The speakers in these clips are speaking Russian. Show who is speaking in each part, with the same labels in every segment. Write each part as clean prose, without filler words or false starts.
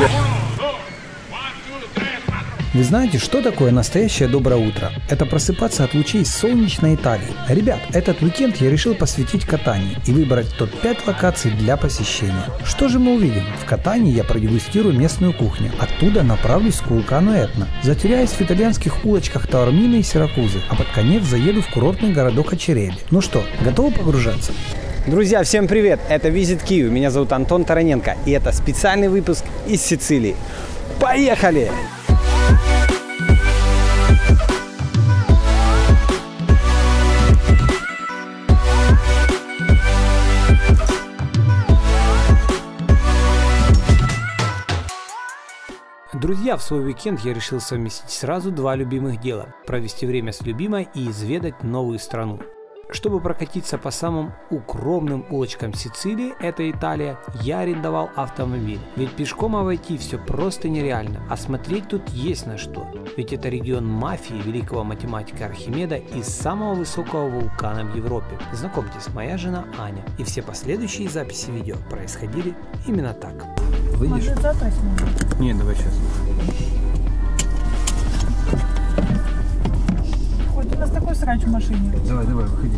Speaker 1: себе.
Speaker 2: Вы знаете, что такое настоящее доброе утро? Это просыпаться от лучей солнечной Италии. Ребят, этот уикенд я решил посвятить катанию и выбрать топ-5 локаций для посещения. Что же мы увидим? В Катании я продегустирую местную кухню. Оттуда направлюсь к вулкану Этна. Затеряюсь в итальянских улочках Таормины и Сиракузы, а под конец заеду в курортный городок Ачерели. Ну что, готовы погружаться?
Speaker 3: Друзья, всем привет! Это Visit Kyiv. Меня зовут Антон Тараненко, и это специальный выпуск из Сицилии. Поехали!
Speaker 2: Друзья, в свой уикенд я решил совместить сразу два любимых дела – провести время с любимой и изведать новую страну. Чтобы прокатиться по самым укромным улочкам Сицилии, это Италия, я арендовал автомобиль. Ведь пешком обойти все просто нереально, а смотреть тут есть на что. Ведь это регион мафии великого математика Архимеда и самого высокого вулкана в Европе. Знакомьтесь, моя жена Аня. И все последующие записи видео происходили именно так. Выйдешь? Нет, давай сейчас.
Speaker 4: Ой, у нас такой срач в машине.
Speaker 2: Давай, выходи.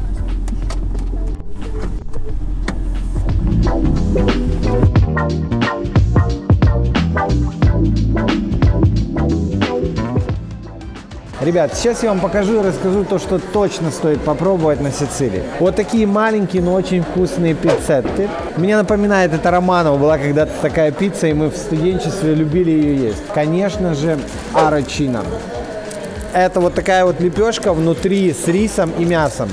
Speaker 3: Ребят, сейчас я вам покажу и расскажу то, что точно стоит попробовать на Сицилии. Вот такие маленькие, но очень вкусные пиццетты. Мне напоминает это Романово. Была когда-то такая пицца, и мы в студенчестве любили ее есть. Конечно же, арачино. Это вот такая вот лепешка внутри с рисом и мясом.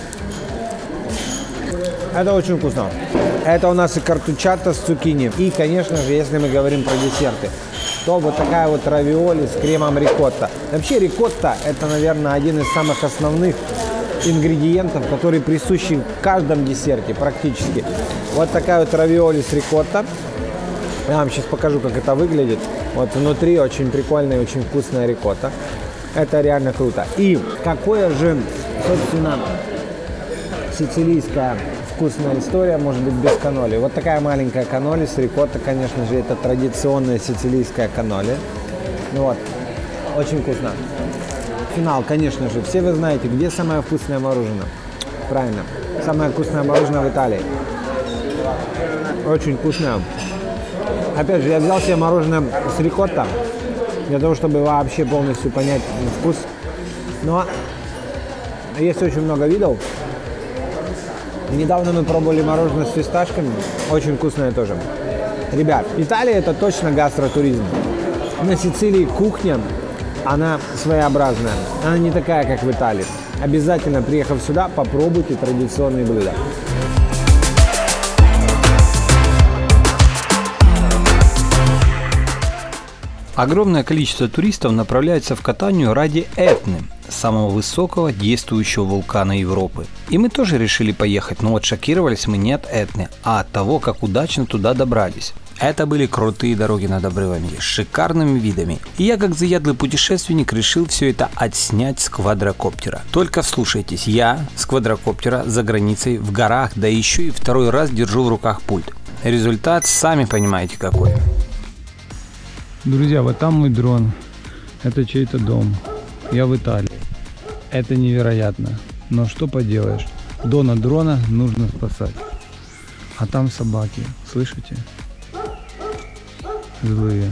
Speaker 3: Это очень вкусно. Это у нас и картучата с цукини. И, конечно же, если мы говорим про десерты, то вот такая вот равиоли с кремом рикотта. Вообще рикотта – это, наверное, один из самых основных ингредиентов, которые присущи в каждом десерте практически. Вот такая вот равиоли с рикотта. Я вам сейчас покажу, как это выглядит. Вот внутри очень прикольная и очень вкусная рикотта. Это реально круто. И какое же, собственно, сицилийская вкусная история может быть без каноли. Вот такая маленькая каноли с рикотта, конечно же, это традиционная сицилийская каноли. Вот. Очень вкусно. Финал, конечно же. Все вы знаете, где самое вкусное мороженое. Правильно. Самое вкусное мороженое в Италии. Очень вкусное. Опять же, я взял себе мороженое с рикотта, для того, чтобы вообще полностью понять вкус. Но есть очень много видов. Недавно мы пробовали мороженое с фисташками. Очень вкусное тоже. Ребят, Италия – это точно гастротуризм. На Сицилии кухня, она своеобразная. Она не такая, как в Италии. Обязательно, приехав сюда, попробуйте традиционные блюда.
Speaker 2: Огромное количество туристов направляется в Катанию ради Этны, самого высокого действующего вулкана Европы. И мы тоже решили поехать, но вот шокировались мы не от Этны, а от того, как удачно туда добрались. Это были крутые дороги над обрывами, с шикарными видами. И я, как заядлый путешественник, решил все это отснять с квадрокоптера. Только вслушайтесь, я с квадрокоптера за границей в горах, да еще и второй раз держу в руках пульт. Результат сами понимаете какой.
Speaker 5: Друзья, вот там мой дрон. Это чей-то дом. Я в Италии. Это невероятно. Но что поделаешь? Дона дрона нужно спасать. А там собаки. Слышите? Злые.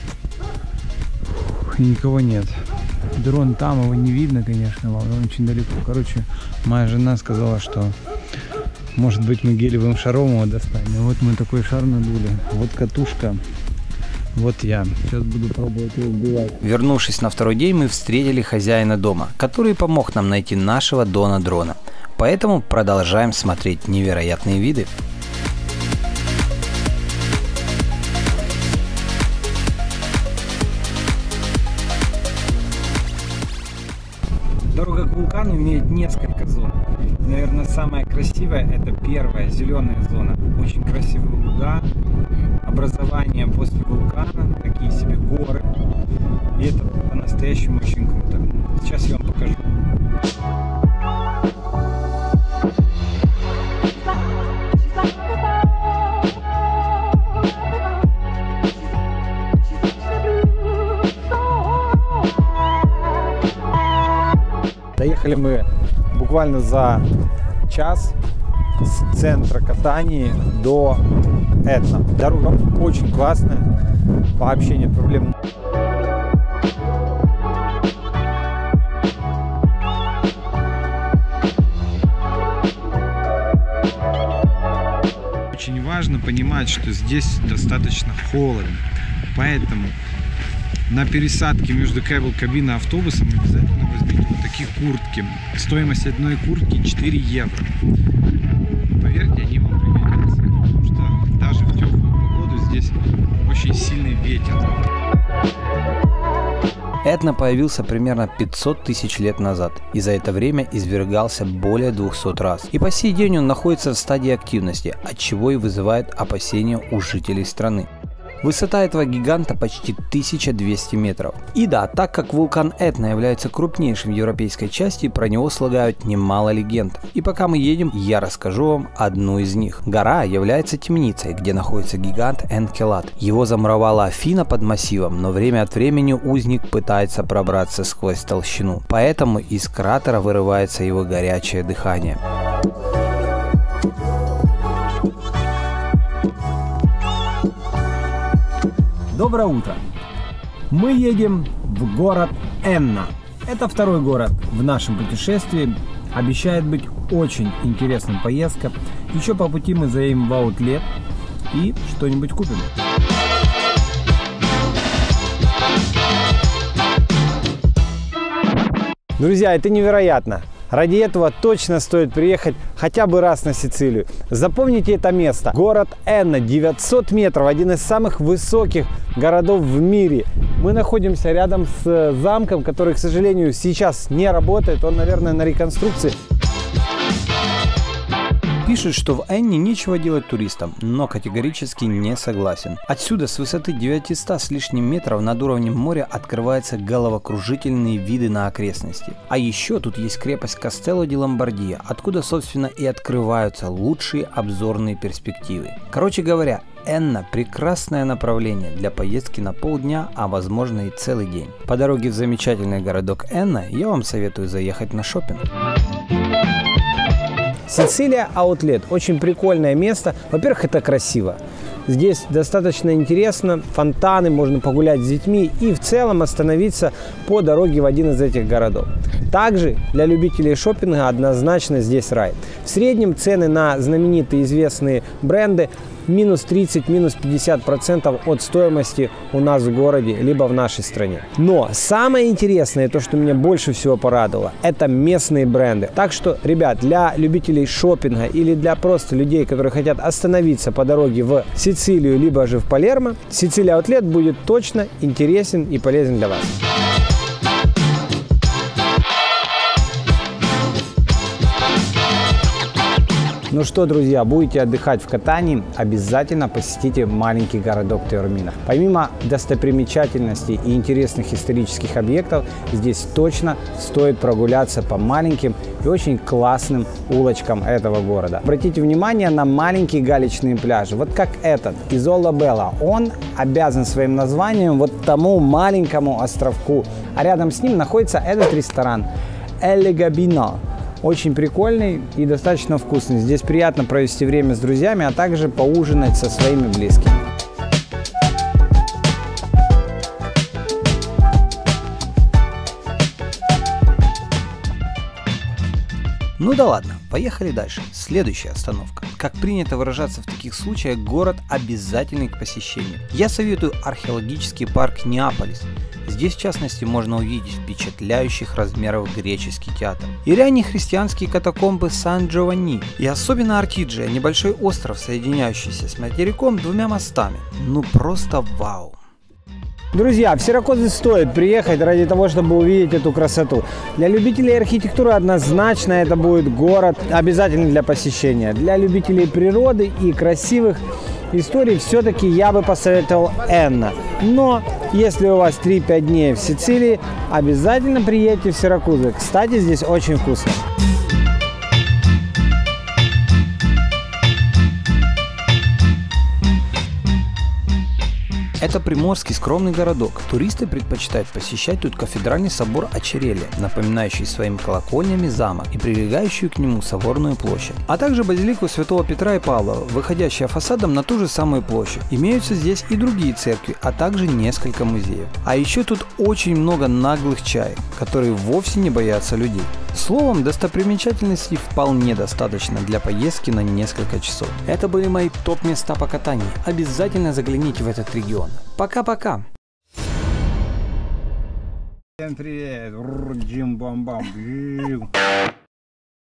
Speaker 5: И никого нет. Дрон там, его не видно, конечно, он очень далеко. Короче, моя жена сказала, что может быть мы гелевым шаром его достанем. Вот мы такой шар надули. Вот катушка. Вот я. Сейчас буду пробовать его убивать.
Speaker 2: Вернувшись на второй день, мы встретили хозяина дома, который помог нам найти нашего Дона дрона. Поэтому продолжаем смотреть невероятные виды. Дорога к вулкану имеет несколько зон. Наверное, самая красивая – это первая, зеленая зона. Очень красивые луга, образование после вулкана, такие себе горы. И это по-настоящему очень круто. Сейчас я вам покажу.
Speaker 3: Приехали мы буквально за час с центра Катании до Этна. Дорога очень классная, вообще нет проблем.
Speaker 5: Очень важно понимать, что здесь достаточно холодно, поэтому на пересадке между кабиной и автобусом обязательно возьмите вот такие куртки. Стоимость одной куртки 4 евро. Поверьте, они вам пригодятся, потому что даже в теплую погоду здесь очень сильный ветер.
Speaker 2: Этна появился примерно 500 тысяч лет назад и за это время извергался более 200 раз. И по сей день он находится в стадии активности, от чего и вызывает опасения у жителей страны. Высота этого гиганта почти 1200 метров. И да, так как вулкан Этна является крупнейшим в европейской части, про него слагают немало легенд. И пока мы едем, я расскажу вам одну из них. Гора является темницей, где находится гигант Энкелад. Его замуровала Афина под массивом, но время от времени узник пытается пробраться сквозь толщину. Поэтому из кратера вырывается его горячее дыхание.
Speaker 3: Доброе утро! Мы едем в город Энна. Это второй город в нашем путешествии. Обещает быть очень интересная поездка. Еще по пути мы заедем в аутлет и что-нибудь купим. Друзья, это невероятно! Ради этого точно стоит приехать хотя бы раз на Сицилию. Запомните это место. Город Энна, 900 метров, один из самых высоких городов в мире. Мы находимся рядом с замком, который, к сожалению, сейчас не работает. Он, наверное, на реконструкции.
Speaker 2: Пишет, что в Энне нечего делать туристам, но категорически не согласен. Отсюда с высоты 900 с лишним метров над уровнем моря открываются головокружительные виды на окрестности. А еще тут есть крепость Кастелло ди Ломбардия, откуда собственно и открываются лучшие обзорные перспективы. Короче говоря, Энна – прекрасное направление для поездки на полдня, а возможно и целый день. По дороге в замечательный городок Энна я вам советую заехать на шопинг.
Speaker 3: Сицилия Аутлет. Очень прикольное место. Во-первых, это красиво. Здесь достаточно интересно. Фонтаны, можно погулять с детьми и в целом остановиться по дороге в один из этих городов. Также для любителей шопинга однозначно здесь рай. В среднем цены на знаменитые известные бренды минус 30, минус 50% от стоимости у нас в городе, либо в нашей стране. Но самое интересное, то, что меня больше всего порадовало, это местные бренды. Так что, ребят, для любителей шопинга или для просто людей, которые хотят остановиться по дороге в Сицилию, либо же в Палермо, Сицилия Аутлет будет точно интересен и полезен для вас. Ну что, друзья, будете отдыхать в Катании, обязательно посетите маленький городок Теормино. Помимо достопримечательностей и интересных исторических объектов, здесь точно стоит прогуляться по маленьким и очень классным улочкам этого города. Обратите внимание на маленькие галечные пляжи, вот как этот, Изола Белла. Он обязан своим названием вот тому маленькому островку, а рядом с ним находится этот ресторан Эль Габино. Очень прикольный и достаточно вкусный. Здесь приятно провести время с друзьями, а также поужинать со своими близкими.
Speaker 2: Ну да ладно, поехали дальше. Следующая остановка. Как принято выражаться в таких случаях, город обязательный к посещению. Я советую археологический парк Неаполис. Здесь, в частности, можно увидеть впечатляющих размеров греческий театр и ранние христианские катакомбы Сан-Джованни, и особенно Артиджия, небольшой остров, соединяющийся с материком двумя мостами. Ну просто вау!
Speaker 3: Друзья, в Сиракузы стоит приехать ради того, чтобы увидеть эту красоту. Для любителей архитектуры однозначно это будет город обязательный для посещения. Для любителей природы и красивых историй все-таки я бы посоветовал Энна. Но если у вас 3-5 дней в Сицилии, обязательно приедьте в Сиракузы. Кстати, здесь очень вкусно.
Speaker 2: Это приморский скромный городок. Туристы предпочитают посещать тут кафедральный собор Очерелия, напоминающий своими колокольнями замок и прилегающую к нему соборную площадь, а также базилику Святого Петра и Павла, выходящая фасадом на ту же самую площадь. Имеются здесь и другие церкви, а также несколько музеев. А еще тут очень много наглых чаек, которые вовсе не боятся людей. Словом, достопримечательностей вполне достаточно для поездки на несколько часов. Это были мои топ-места по катанию. Обязательно загляните в этот регион. Пока-пока!
Speaker 5: Всем привет! Джим-бам-бам!